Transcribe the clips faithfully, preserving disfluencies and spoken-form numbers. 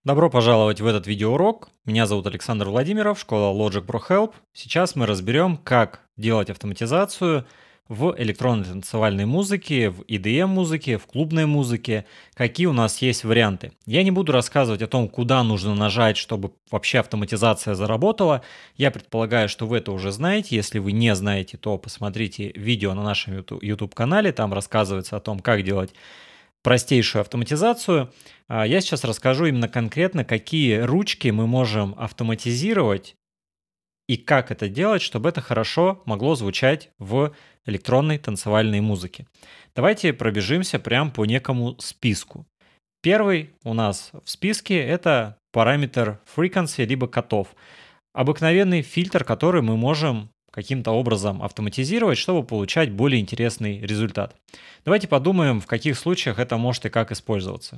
Добро пожаловать в этот видеоурок. Меня зовут Александр Владимиров, школа Logic Pro Help. Сейчас мы разберем, как делать автоматизацию в электронной танцевальной музыке, в и ди эм-музыке, в клубной музыке, какие у нас есть варианты. Я не буду рассказывать о том, куда нужно нажать, чтобы вообще автоматизация заработала. Я предполагаю, что вы это уже знаете. Если вы не знаете, то посмотрите видео на нашем YouTube-канале, там рассказывается о том, как делать простейшую автоматизацию. Я сейчас расскажу именно конкретно, какие ручки мы можем автоматизировать и как это делать, чтобы это хорошо могло звучать в электронной танцевальной музыке. Давайте пробежимся прямо по некому списку. Первый у нас в списке это параметр frequency либо cutoff. Обыкновенный фильтр, который мы можем каким-то образом автоматизировать, чтобы получать более интересный результат. Давайте подумаем, в каких случаях это может и как использоваться.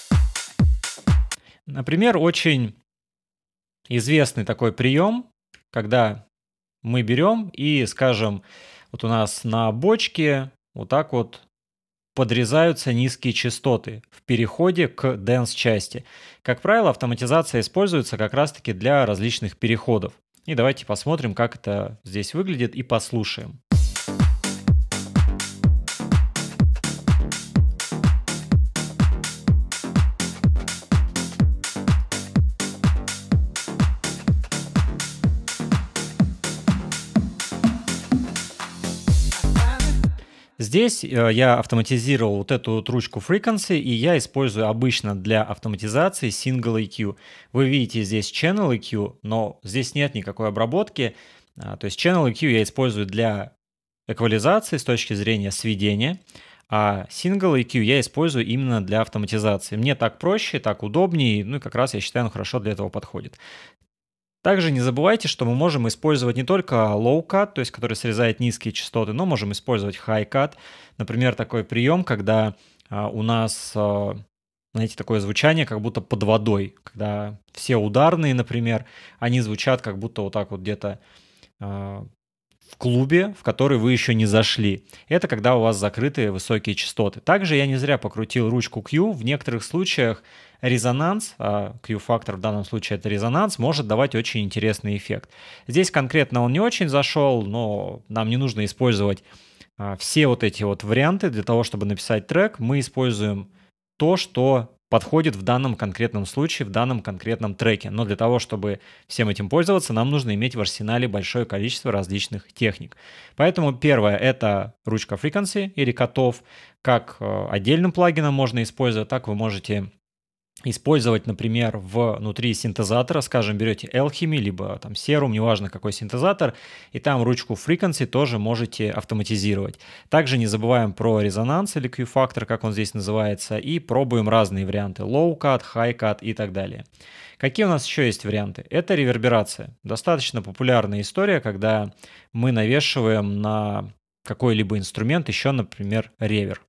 Например, очень известный такой прием, когда мы берем и, скажем, вот у нас на бочке вот так вот подрезаются низкие частоты в переходе к дэнс-части. Как правило, автоматизация используется как раз-таки для различных переходов. И давайте посмотрим, как это здесь выглядит, и послушаем. Здесь я автоматизировал вот эту вот ручку Frequency, и я использую обычно для автоматизации Single и кью. Вы видите здесь Channel и кью, но здесь нет никакой обработки. То есть Channel и кью я использую для эквализации с точки зрения сведения, а Single и кью я использую именно для автоматизации. Мне так проще, так удобнее, ну и как раз я считаю, он хорошо для этого подходит. Также не забывайте, что мы можем использовать не только low cut, то есть который срезает низкие частоты, но можем использовать high cut. Например, такой прием, когда а, у нас, а, знаете, такое звучание, как будто под водой, когда все ударные, например, они звучат как будто вот так вот где-то а, в клубе, в который вы еще не зашли. Это когда у вас закрытые высокие частоты. Также я не зря покрутил ручку Q. В некоторых случаях резонанс, а Q-фактор в данном случае это резонанс, может давать очень интересный эффект. Здесь конкретно он не очень зашел, но нам не нужно использовать а, все вот эти вот варианты для того, чтобы написать трек. Мы используем то, что подходит в данном конкретном случае, в данном конкретном треке. Но для того, чтобы всем этим пользоваться, нам нужно иметь в арсенале большое количество различных техник. Поэтому первое — это ручка Frequency или cutoff. Как отдельным плагином можно использовать, так вы можете использовать, например, внутри синтезатора, скажем, берете Alchemy, либо там Serum, неважно какой синтезатор, и там ручку Frequency тоже можете автоматизировать. Также не забываем про резонанс или Q-фактор, как он здесь называется, и пробуем разные варианты: low cut, high cut и так далее. Какие у нас еще есть варианты? Это реверберация. Достаточно популярная история, когда мы навешиваем на какой-либо инструмент еще, например, ревер.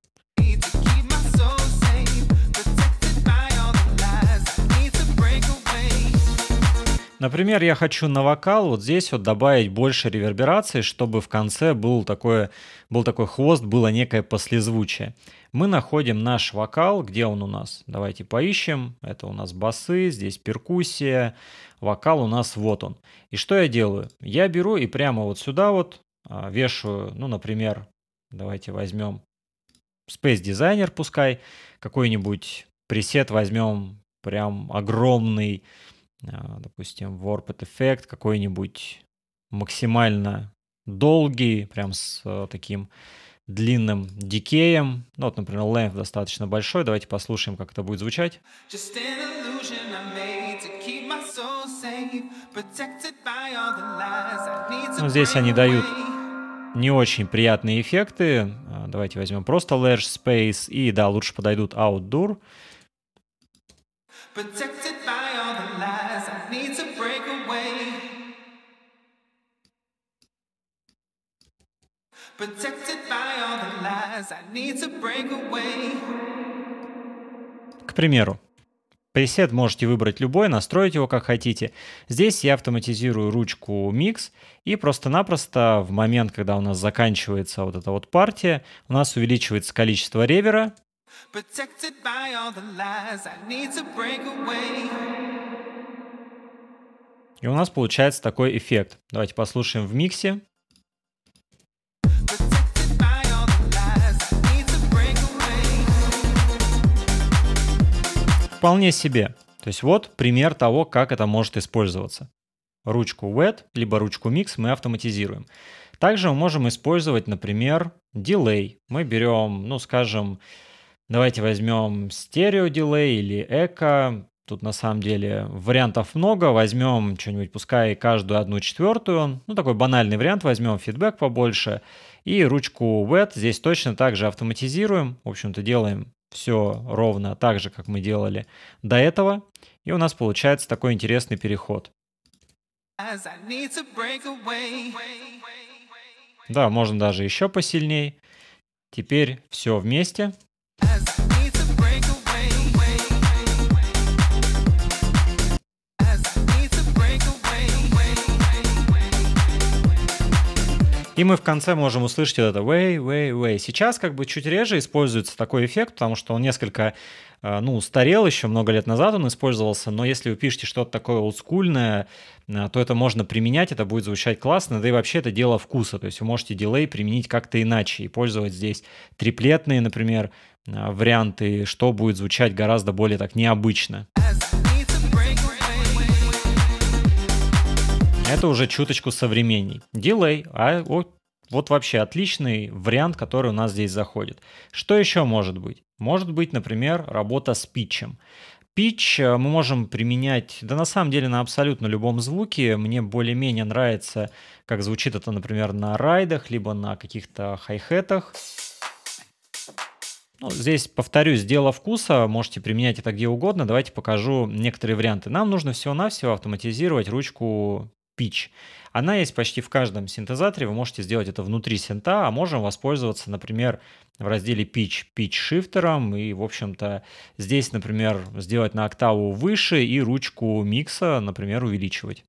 Например, я хочу на вокал вот здесь вот добавить больше реверберации, чтобы в конце был такой, был такой хвост, было некое послезвучие. Мы находим наш вокал, где он у нас? Давайте поищем. Это у нас басы, здесь перкуссия, вокал у нас вот он. И что я делаю? Я беру и прямо вот сюда вот а, вешаю, ну, например, давайте возьмем Space Designer, пускай, какой-нибудь пресет возьмем прям огромный, допустим, Warped эффект, какой-нибудь максимально долгий, прям с таким длинным дикеем. Ну, вот, например, length достаточно большой. Давайте послушаем, как это будет звучать. Ну, здесь они дают не очень приятные эффекты. Давайте возьмем просто Large Space. И да, лучше подойдут Outdoor. К примеру, пресет можете выбрать любой, настроить его как хотите. Здесь я автоматизирую ручку Mix, и просто-напросто в момент, когда у нас заканчивается вот эта вот партия, у нас увеличивается количество ревера, Protected by all the lies, I need to break away. И у нас получается такой эффект. Давайте послушаем в миксе. Protected by all the lies, I need to break away. Вполне себе. То есть вот пример того, как это может использоваться. Ручку Wet, либо ручку Mix мы автоматизируем. Также мы можем использовать, например, дилей. Мы берем, ну, скажем, давайте возьмем стерео-дилей или эко. Тут на самом деле вариантов много. Возьмем что-нибудь, пускай каждую одну четвертую. Ну, такой банальный вариант. Возьмем фидбэк побольше. И ручку Wet здесь точно так же автоматизируем. В общем-то, делаем все ровно так же, как мы делали до этого. И у нас получается такой интересный переход. As I need to break away. Да, можно даже еще посильней. Теперь все вместе. As I need to break away. As I need to break away. И мы в конце можем услышать вот это way, way, way. Сейчас как бы чуть реже используется такой эффект, потому что он несколько, э, ну, устарел еще, много лет назад он использовался, но если вы пишете что-то такое олдскульное, э, то это можно применять, это будет звучать классно, да и вообще это дело вкуса, то есть вы можете дилей применить как-то иначе и пользовать здесь триплетные, например, э, варианты, что будет звучать гораздо более так необычно. As I need to break away. Это уже чуточку современней. Дилей, а вот, вот вообще отличный вариант, который у нас здесь заходит. Что еще может быть? Может быть, например, работа с питчем. Питч мы можем применять, да на самом деле на абсолютно любом звуке. Мне более-менее нравится, как звучит это, например, на райдах, либо на каких-то хай-хетах. Ну, здесь, повторюсь, дело вкуса, можете применять это где угодно. Давайте покажу некоторые варианты. Нам нужно всего-навсего автоматизировать ручку Pitch. Она есть почти в каждом синтезаторе, вы можете сделать это внутри синта, а можем воспользоваться, например, в разделе Pitch, Pitch-шифтером, и, в общем-то, здесь, например, сделать на октаву выше и ручку микса, например, увеличивать.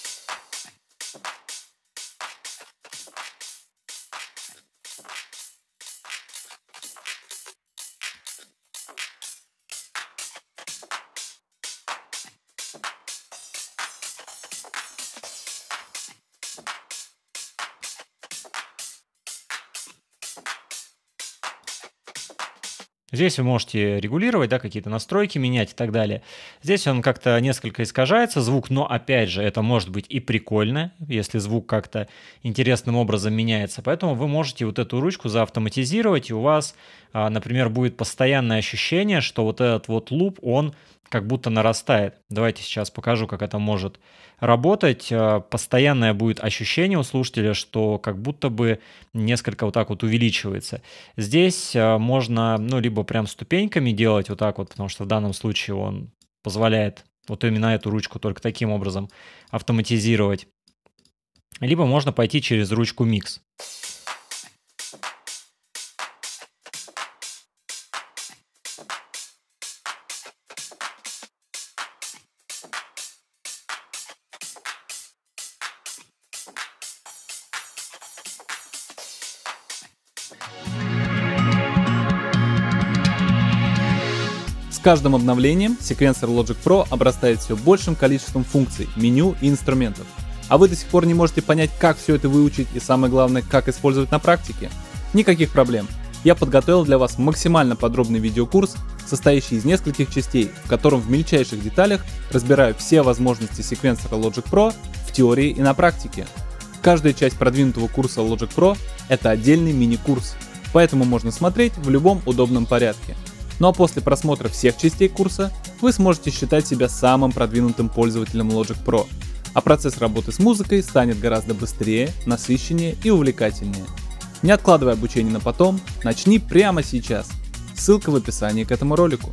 Здесь вы можете регулировать, да, какие-то настройки менять и так далее. Здесь он как-то несколько искажается, звук, но опять же, это может быть и прикольно, если звук как-то интересным образом меняется. Поэтому вы можете вот эту ручку заавтоматизировать, и у вас, например, будет постоянное ощущение, что вот этот вот луп, он как будто нарастает. Давайте сейчас покажу, как это может работать. Постоянное будет ощущение у слушателя, что как будто бы несколько вот так вот увеличивается. Здесь можно, ну, либо прям ступеньками делать вот так вот, потому что в данном случае он позволяет вот именно эту ручку только таким образом автоматизировать. Либо можно пойти через ручку Mix. С каждым обновлением секвенсор Logic Pro обрастает все большим количеством функций, меню и инструментов. А вы до сих пор не можете понять, как все это выучить и, самое главное, как использовать на практике? Никаких проблем. Я подготовил для вас максимально подробный видеокурс, состоящий из нескольких частей, в котором в мельчайших деталях разбираю все возможности секвенсора Logic Pro в теории и на практике. Каждая часть продвинутого курса Logic Pro — это отдельный мини-курс, поэтому можно смотреть в любом удобном порядке. Ну а после просмотра всех частей курса вы сможете считать себя самым продвинутым пользователем Logic Pro, а процесс работы с музыкой станет гораздо быстрее, насыщеннее и увлекательнее. Не откладывай обучение на потом, начни прямо сейчас. Ссылка в описании к этому ролику.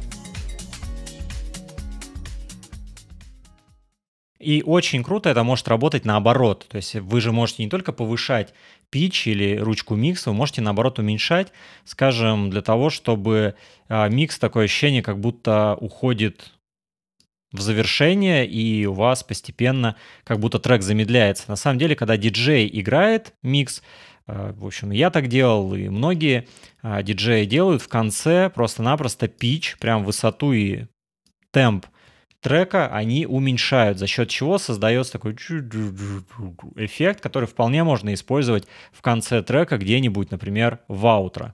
И очень круто это может работать наоборот. То есть вы же можете не только повышать питч или ручку микс, вы можете наоборот уменьшать, скажем, для того, чтобы а, микс, такое ощущение, как будто уходит в завершение, и у вас постепенно как будто трек замедляется. На самом деле, когда диджей играет микс, В общем, я так делал, и многие диджеи делают в конце просто-напросто питч, прям высоту и темп трека они уменьшают, за счет чего создается такой эффект, который вполне можно использовать в конце трека где-нибудь, например, в аутро.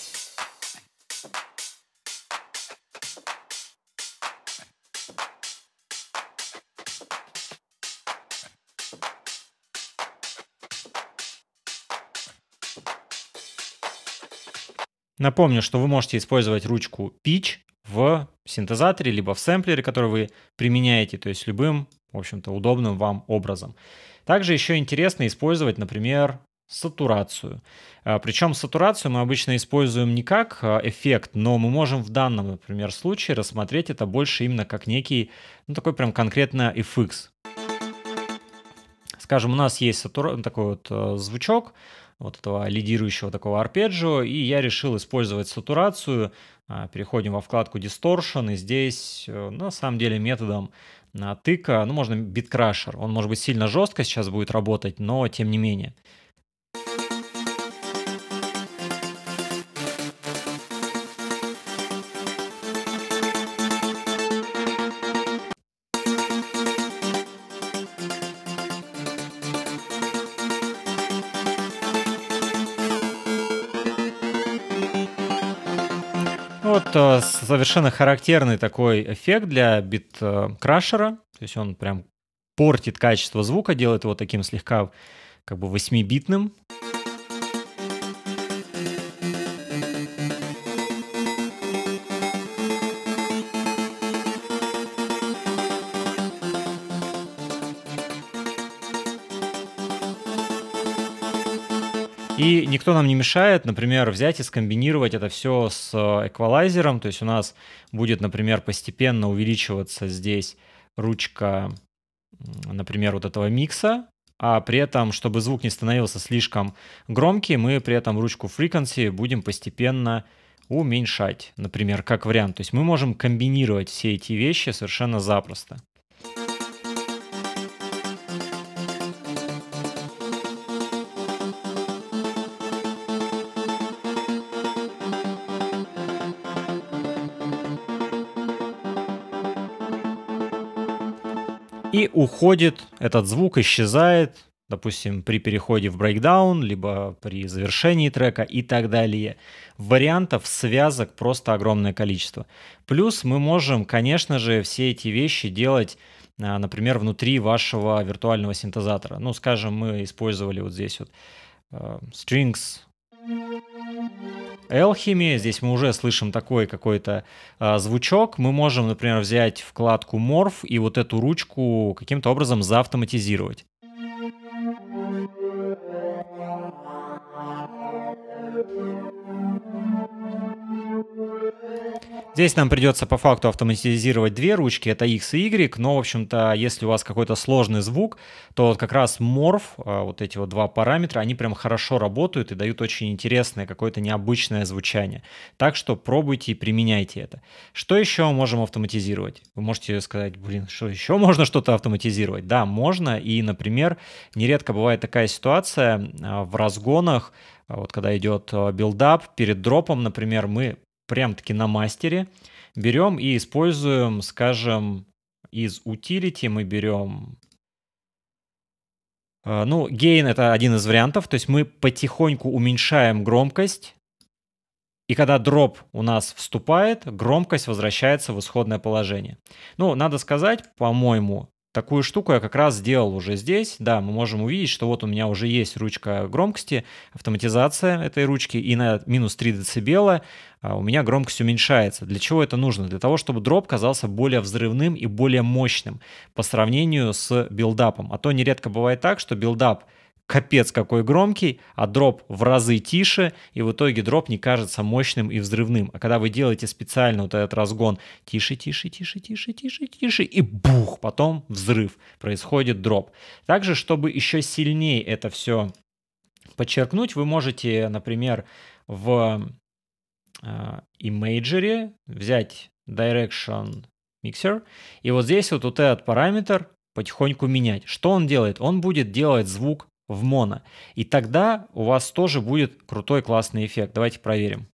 Напомню, что вы можете использовать ручку Pitch в синтезаторе, либо в сэмплере, который вы применяете, то есть любым, в общем-то, удобным вам образом. Также еще интересно использовать, например, сатурацию. Причем сатурацию мы обычно используем не как эффект, но мы можем в данном, например, случае рассмотреть это больше именно как некий, ну, такой прям конкретно эф икс. Скажем, у нас есть сатура... такой вот звучок, вот этого лидирующего такого арпеджио, и я решил использовать сатурацию. Переходим во вкладку Distortion, и здесь на самом деле методом тыка, ну можно биткрашер, он может быть сильно жестко сейчас будет работать, но тем не менее. Вот совершенно характерный такой эффект для бит-крашера, то есть он прям портит качество звука, делает его таким слегка как бы восьмибитным. И никто нам не мешает, например, взять и скомбинировать это все с эквалайзером. То есть у нас будет, например, постепенно увеличиваться здесь ручка, например, вот этого микса. А при этом, чтобы звук не становился слишком громкий, мы при этом ручку frequency будем постепенно уменьшать, например, как вариант. То есть мы можем комбинировать все эти вещи совершенно запросто. И уходит, этот звук исчезает, допустим, при переходе в брейкдаун, либо при завершении трека и так далее. Вариантов, связок просто огромное количество. Плюс мы можем, конечно же, все эти вещи делать, например, внутри вашего виртуального синтезатора. Ну, скажем, мы использовали вот здесь вот uh, strings Alchemy, здесь мы уже слышим такой какой-то а, звучок. Мы можем, например, взять вкладку Morph и вот эту ручку каким-то образом заавтоматизировать. Здесь нам придется по факту автоматизировать две ручки, это X и Y, но, в общем-то, если у вас какой-то сложный звук, то вот как раз Morph, вот эти вот два параметра, они прям хорошо работают и дают очень интересное, какое-то необычное звучание. Так что пробуйте и применяйте это. Что еще можем автоматизировать? Вы можете сказать, блин, что еще можно что-то автоматизировать? Да, можно, и, например, нередко бывает такая ситуация в разгонах, вот когда идет билдап, перед дропом, например, мы прям-таки на мастере берем и используем, скажем, из utility мы берем, ну, gain это один из вариантов, то есть мы потихоньку уменьшаем громкость, и когда дроп у нас вступает, громкость возвращается в исходное положение. Ну, надо сказать, по-моему, такую штуку я как раз сделал уже здесь. Да, мы можем увидеть, что вот у меня уже есть ручка громкости, автоматизация этой ручки, и на минус три децибела у меня громкость уменьшается. Для чего это нужно? Для того, чтобы дроп казался более взрывным и более мощным по сравнению с билдапом. А то нередко бывает так, что билдап капец какой громкий, а дроп в разы тише, и в итоге дроп не кажется мощным и взрывным. А когда вы делаете специально вот этот разгон тише, тише, тише, тише, тише, тише, и бух, потом взрыв, происходит дроп. Также, чтобы еще сильнее это все подчеркнуть, вы можете, например, в э, Imagery взять Direction Mixer, и вот здесь вот, вот этот параметр потихоньку менять. Что он делает? Он будет делать звук в моно. И тогда у вас тоже будет крутой классный эффект. Давайте проверим.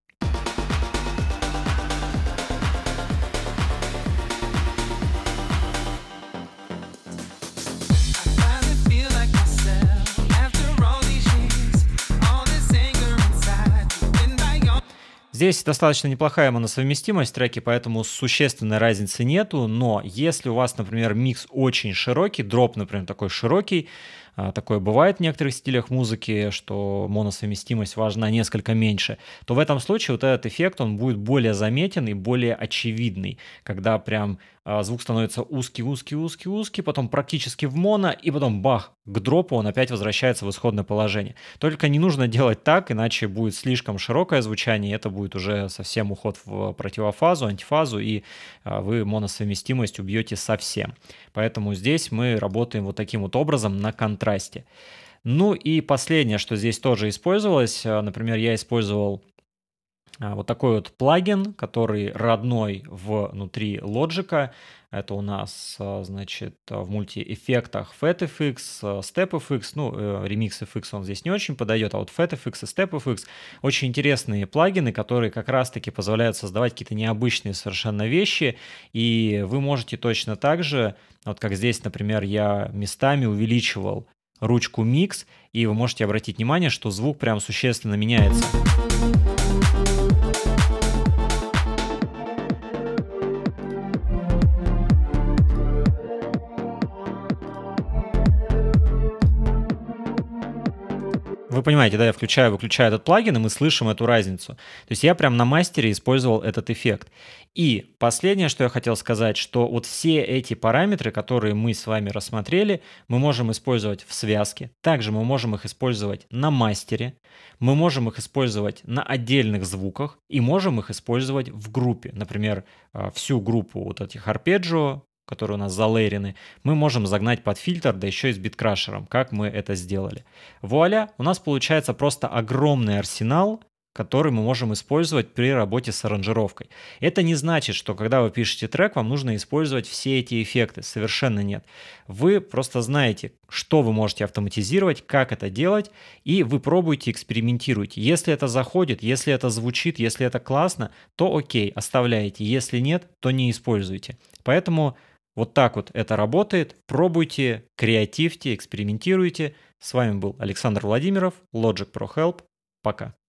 Здесь достаточно неплохая моносовместимость в треке, поэтому существенной разницы нету, но если у вас, например, микс очень широкий, дроп, например, такой широкий, такое бывает в некоторых стилях музыки, что моносовместимость важна несколько меньше, то в этом случае вот этот эффект, он будет более заметен и более очевидный, когда прям звук становится узкий-узкий-узкий-узкий, потом практически в моно, и потом бах, к дропу он опять возвращается в исходное положение. Только не нужно делать так, иначе будет слишком широкое звучание, и это будет уже совсем уход в противофазу, антифазу, и вы моносовместимость убьете совсем. Поэтому здесь мы работаем вот таким вот образом на контрасте. Ну и последнее, что здесь тоже использовалось, например, я использовал вот такой вот плагин, который родной внутри Logic. Это у нас, значит, в мультиэффектах FatFX, StepFX, ну, RemixFX он здесь не очень подойдет, а вот FatFX и StepFX очень интересные плагины, которые как раз-таки позволяют создавать какие-то необычные совершенно вещи, и вы можете точно так же, вот как здесь, например, я местами увеличивал ручку Mix, и вы можете обратить внимание, что звук прям существенно меняется. Вы понимаете, да, я включаю, выключаю этот плагин, и мы слышим эту разницу. То есть я прям на мастере использовал этот эффект. И последнее, что я хотел сказать, что вот все эти параметры, которые мы с вами рассмотрели, мы можем использовать в связке. Также мы можем их использовать на мастере, мы можем их использовать на отдельных звуках и можем их использовать в группе. Например, всю группу вот этих арпеджио, которые у нас залейрены, мы можем загнать под фильтр, да еще и с биткрашером, как мы это сделали. Вуаля, у нас получается просто огромный арсенал, который мы можем использовать при работе с аранжировкой. Это не значит, что когда вы пишете трек, вам нужно использовать все эти эффекты. Совершенно нет. Вы просто знаете, что вы можете автоматизировать, как это делать, и вы пробуйте, экспериментируйте. Если это заходит, если это звучит, если это классно, то окей, оставляйте. Если нет, то не используйте. Поэтому вот так вот это работает. Пробуйте, креативьте, экспериментируйте. С вами был Александр Владимиров, Logic Pro Help. Пока.